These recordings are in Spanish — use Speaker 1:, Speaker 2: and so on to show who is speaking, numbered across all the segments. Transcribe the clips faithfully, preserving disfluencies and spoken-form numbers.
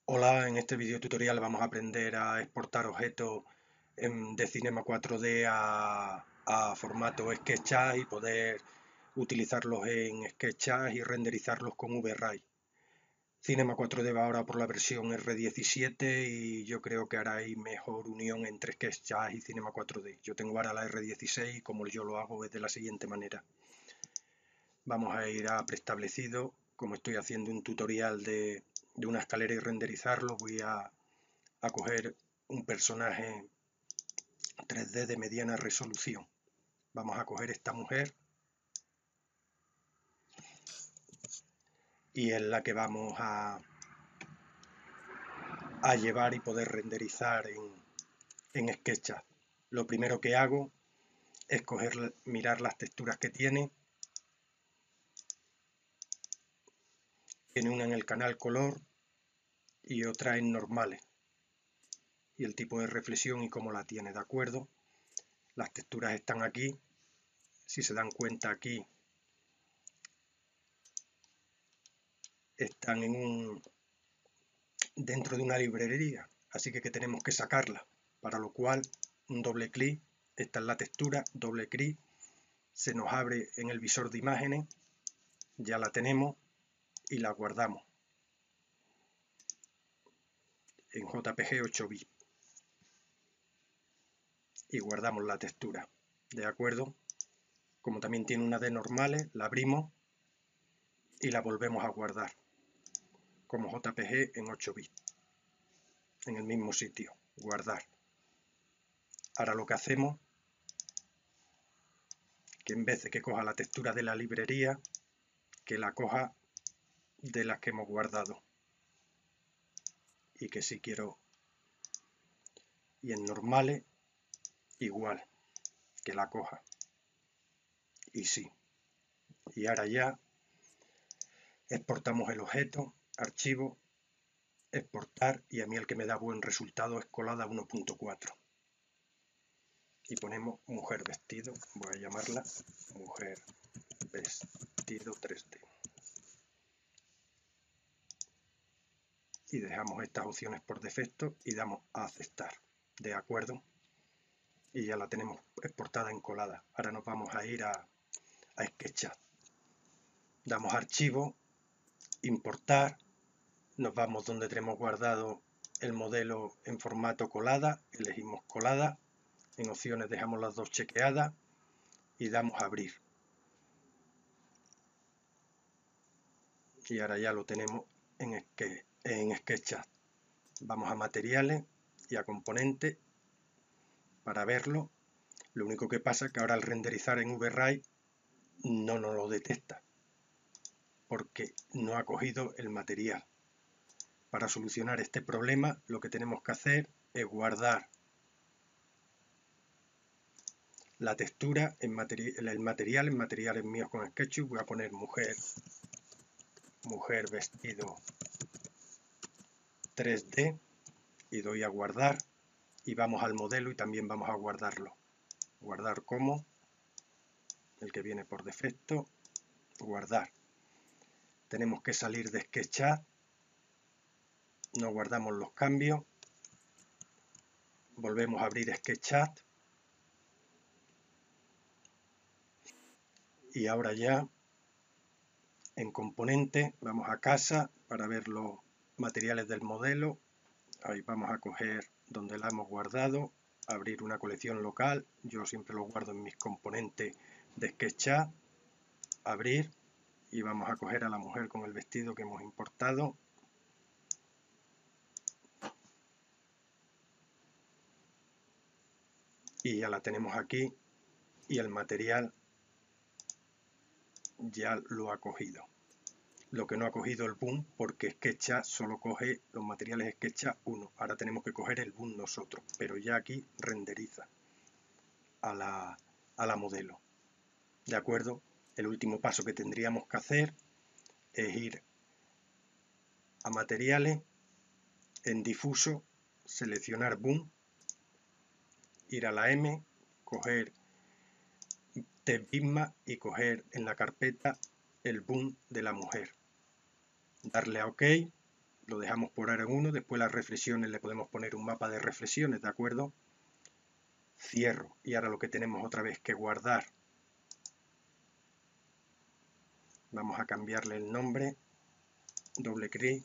Speaker 1: Hola, en este video tutorial vamos a aprender a exportar objetos en- de Cinema cuatro D a, a formato SketchUp y poder utilizarlos en SketchUp y renderizarlos con V-Ray. Cinema cuatro D va ahora por la versión R diecisiete y yo creo que hará ahí mejor unión entre SketchUp y Cinema cuatro D. Yo tengo ahora la R dieciséis y como yo lo hago es de la siguiente manera. Vamos a ir a preestablecido, como estoy haciendo un tutorial de, de una escalera y renderizarlo, voy a a coger un personaje tres D de mediana resolución. Vamos a coger esta mujer y es la que vamos a, a llevar y poder renderizar en, en SketchUp. Lo primero que hago es coger, mirar las texturas que tiene. Tiene una en el canal color y otra en normales. Y el tipo de reflexión y cómo la tiene, ¿de acuerdo? Las texturas están aquí. Si se dan cuenta aquí, están en un, dentro de una librería, así que, que tenemos que sacarla, para lo cual un doble clic, esta es la textura, doble clic, se nos abre en el visor de imágenes, ya la tenemos y la guardamos en J P G ocho bits y guardamos la textura, ¿de acuerdo? Como también tiene una de normales, la abrimos y la volvemos a guardar como J P G en ocho bits en el mismo sitio, guardar. Ahora lo que hacemos, que en vez de que coja la textura de la librería, que la coja de las que hemos guardado y que si quiero, y en normales igual, que la coja y sí. Y ahora ya exportamos el objeto, archivo, exportar, y a mí el que me da buen resultado es colada uno punto cuatro y ponemos mujer vestido, voy a llamarla mujer vestido tres D y dejamos estas opciones por defecto y damos a aceptar, de acuerdo, y ya la tenemos exportada en colada. Ahora nos vamos a ir a, a SketchUp, damos archivo, importar, nos vamos donde tenemos guardado el modelo en formato colada, elegimos colada, en opciones dejamos las dos chequeadas y damos a abrir. Y ahora ya lo tenemos en, en SketchUp. Vamos a materiales y a componentes para verlo. Lo único que pasa es que ahora al renderizar en V-Ray no nos lo detecta porque no ha cogido el material. Para solucionar este problema lo que tenemos que hacer es guardar la textura en materi el material en materiales míos con SketchUp. Voy a poner mujer mujer vestido tres D y doy a guardar y vamos al modelo y también vamos a guardarlo. Guardar como, el que viene por defecto, guardar. Tenemos que salir de SketchUp, no guardamos los cambios, volvemos a abrir SketchUp y ahora ya en componente vamos a casa para ver los materiales del modelo. Ahí vamos a coger donde la hemos guardado, abrir una colección local, yo siempre lo guardo en mis componentes de SketchUp, abrir y vamos a coger a la mujer con el vestido que hemos importado y ya la tenemos aquí y el material ya lo ha cogido. Lo que no ha cogido el boom porque SketchUp solo coge los materiales SketchUp uno. Ahora tenemos que coger el boom nosotros, pero ya aquí renderiza a la, a la modelo. ¿De acuerdo? El último paso que tendríamos que hacer es ir a materiales, en difuso, seleccionar boom, ir a la M, coger T-Bitmap y coger en la carpeta el boom de la mujer. Darle a OK, lo dejamos por ahora en uno, después las reflexiones le podemos poner un mapa de reflexiones, ¿de acuerdo? Cierro, y ahora lo que tenemos otra vez que guardar. Vamos a cambiarle el nombre, doble clic,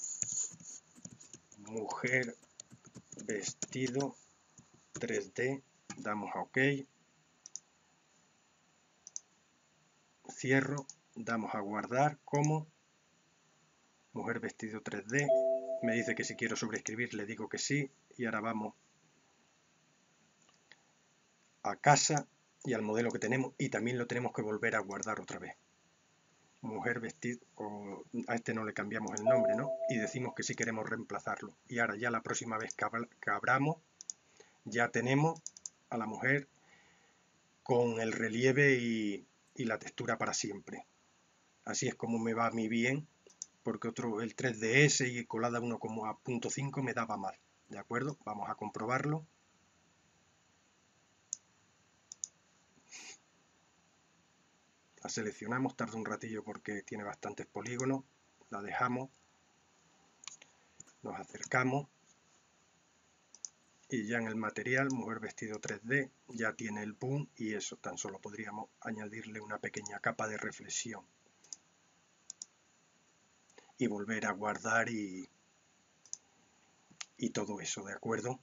Speaker 1: mujer vestido tres D, damos a OK, cierro, damos a guardar como mujer vestido tres D, me dice que si quiero sobreescribir le digo que sí, y ahora vamos a casa y al modelo que tenemos, y también lo tenemos que volver a guardar otra vez. Mujer vestido, o a este no le cambiamos el nombre, ¿no? Y decimos que sí queremos reemplazarlo. Y ahora ya la próxima vez que abramos, ya tenemos a la mujer con el relieve y, y la textura para siempre. Así es como me va a mí bien, porque otro, el tres D S y colada uno como a punto cinco me daba mal. ¿De acuerdo? Vamos a comprobarlo. La seleccionamos, tarda un ratillo porque tiene bastantes polígonos, la dejamos, nos acercamos y ya en el material, mujer vestido tres D, ya tiene el boom y eso, tan solo podríamos añadirle una pequeña capa de reflexión y volver a guardar y, y todo eso, ¿de acuerdo?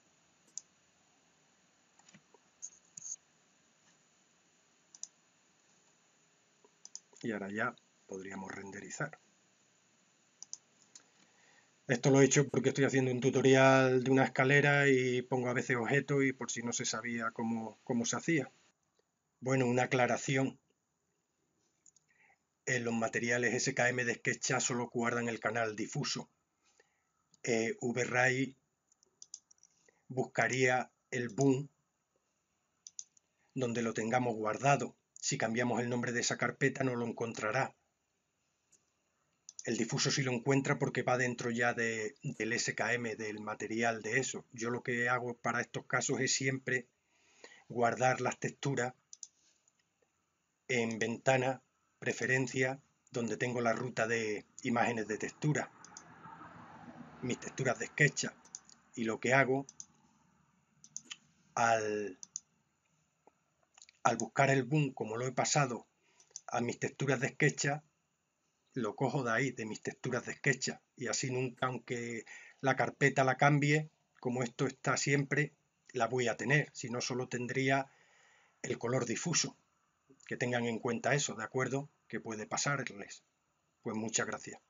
Speaker 1: Y ahora ya podríamos renderizar. Esto lo he hecho porque estoy haciendo un tutorial de una escalera y pongo a veces objetos y por si no se sabía cómo, cómo se hacía. Bueno, una aclaración. En los materiales S K M de SketchUp solo guardan el canal difuso. Eh, VRay buscaría el boom donde lo tengamos guardado. Si cambiamos el nombre de esa carpeta no lo encontrará. El difuso sí lo encuentra porque va dentro ya de, del S K M, del material de eso. Yo lo que hago para estos casos es siempre guardar las texturas en ventana, preferencia, donde tengo la ruta de imágenes de textura, mis texturas de SketchUp. Y lo que hago al, al buscar el boom, como lo he pasado a mis texturas de SketchUp, lo cojo de ahí, de mis texturas de SketchUp, y así nunca, aunque la carpeta la cambie, como esto está siempre, la voy a tener, si no solo tendría el color difuso. Que tengan en cuenta eso, ¿de acuerdo? Que puede pasarles. Pues muchas gracias.